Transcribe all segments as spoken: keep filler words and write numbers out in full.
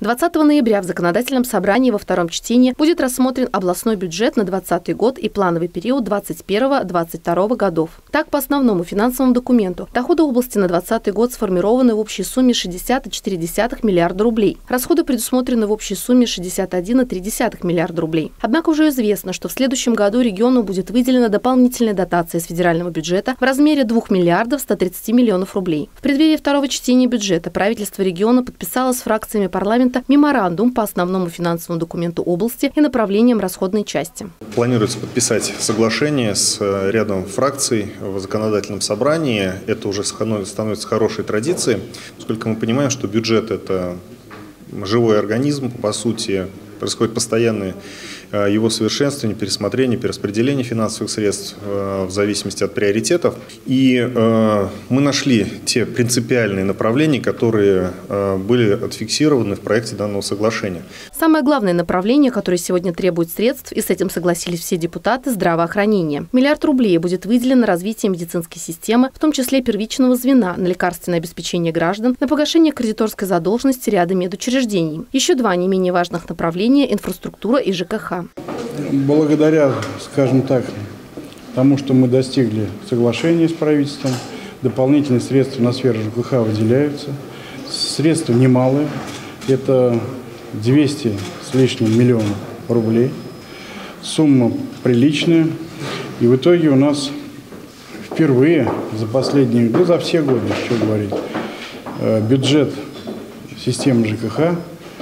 двадцатого ноября в законодательном собрании во втором чтении будет рассмотрен областной бюджет на двадцатый год и плановый период двадцать первого — двадцать второго годов. Так, по основному финансовому документу, доходы области на двадцатый год сформированы в общей сумме шестьдесят целых четыре десятых миллиарда рублей. Расходы предусмотрены в общей сумме шестьдесят один целых три десятых миллиарда рублей. Однако уже известно, что в следующем году региону будет выделена дополнительная дотация из федерального бюджета в размере двух миллиардов ста тридцати миллионов рублей. В преддверии второго чтения бюджета правительство региона подписало с фракциями парламента меморандум по основному финансовому документу области и направлениям расходной части. Планируется подписать соглашение с рядом фракций в законодательном собрании. Это уже становится хорошей традицией, поскольку мы понимаем, что бюджет – это живой организм, по сути, происходит постоянное его совершенствование, пересмотрение, перераспределение финансовых средств в зависимости от приоритетов. И мы нашли те принципиальные направления, которые были отфиксированы в проекте данного соглашения. Самое главное направление, которое сегодня требует средств, и с этим согласились все депутаты, здравоохранение. Миллиард рублей будет выделен на развитие медицинской системы, в том числе первичного звена, на лекарственное обеспечение граждан, на погашение кредиторской задолженности ряда медучреждений. Еще два не менее важных направления – инфраструктура и ЖКХ. Благодаря, скажем так, тому, что мы достигли соглашения с правительством, дополнительные средства на сферу ЖКХ выделяются. Средства немалые, это двести с лишним миллионов рублей. Сумма приличная. И в итоге у нас впервые за последние, да за все годы, что говорить, бюджет системы ЖКХ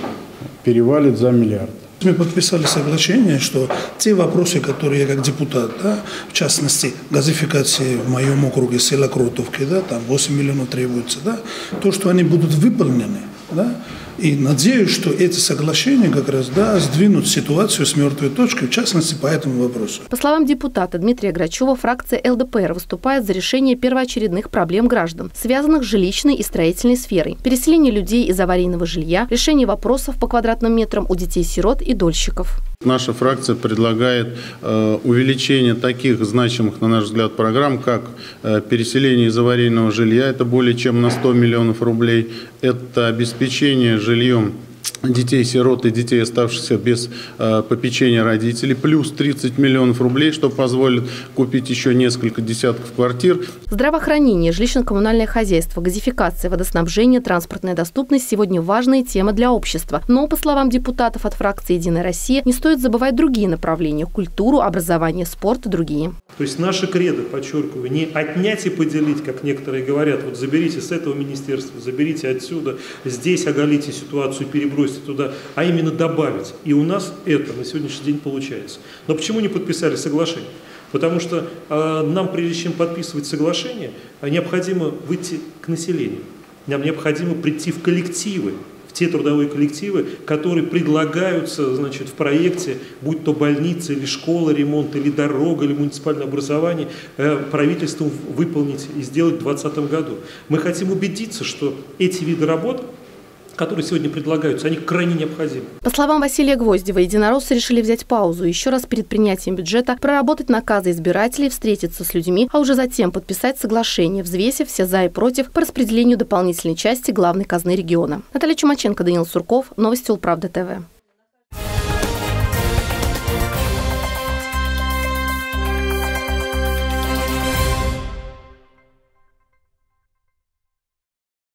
перевалит за миллиард. Мы подписали соглашение, что те вопросы, которые я как депутат, да, в частности, газификации в моем округе села Кротовки, да, там восемь миллионов требуется, да, то, что они будут выполнены, да, и надеюсь, что эти соглашения как раз, да, сдвинут ситуацию с мертвой точки, в частности, по этому вопросу. По словам депутата Дмитрия Грачева, фракция эл дэ пэ эр выступает за решение первоочередных проблем граждан, связанных с жилищной и строительной сферой, переселение людей из аварийного жилья, решение вопросов по квадратным метрам у детей-сирот и дольщиков. Наша фракция предлагает э, увеличение таких значимых, на наш взгляд, программ, как э, переселение из аварийного жилья, это более чем на сто миллионов рублей, это обеспечение жильем детей-сирот и детей, оставшихся без э, попечения родителей, плюс тридцать миллионов рублей, что позволит купить еще несколько десятков квартир. Здравоохранение, жилищно-коммунальное хозяйство, газификация, водоснабжение, транспортная доступность – сегодня важные темы для общества. Но, по словам депутатов от фракции «Единая Россия», не стоит забывать другие направления – культуру, образование, спорт и другие. То есть наше кредо, подчеркиваю, не отнять и поделить, как некоторые говорят, вот заберите с этого министерства, заберите отсюда, здесь оголите ситуацию, перебросьте туда, а именно добавить. И у нас это на сегодняшний день получается. Но почему не подписали соглашение? Потому что э, нам, прежде чем подписывать соглашение, необходимо выйти к населению. Нам необходимо прийти в коллективы, в те трудовые коллективы, которые предлагаются, значит, в проекте, будь то больница или школа, ремонт, или дорога, или муниципальное образование, э, правительству выполнить и сделать в двадцатом году. Мы хотим убедиться, что эти виды работ, которые сегодня предлагаются, они крайне необходимы. По словам Василия Гвоздева, единороссы решили взять паузу, еще раз перед принятием бюджета проработать наказы избирателей, встретиться с людьми, а уже затем подписать соглашение, взвесив все за и против по распределению дополнительной части главной казны региона. Наталья Чумаченко, Даниил Сурков, новости Улправда ТВ.